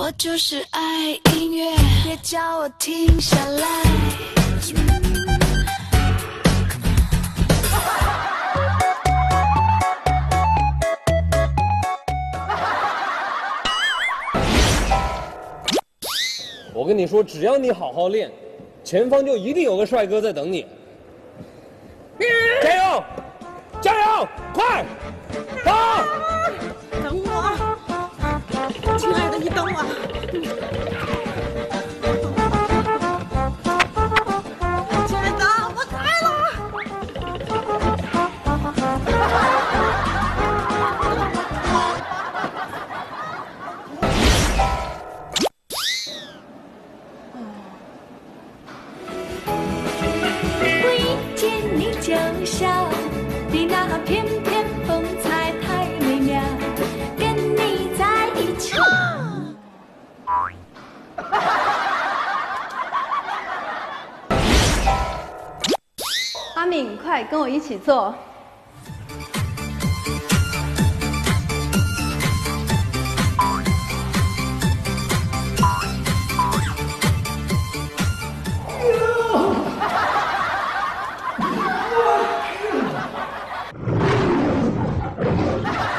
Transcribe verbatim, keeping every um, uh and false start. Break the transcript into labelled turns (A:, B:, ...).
A: 我就是爱音乐，别叫我停下来。
B: 我跟你说，只要你好好练，前方就一定有个帅哥在等你。加油！加油！快！跑！
C: 等我，亲爱的，你等我。亲爱的，我来了。
A: 我一见你就笑，你那翩翩风采太美妙，跟你在一起。
D: 阿敏，快跟我一起做。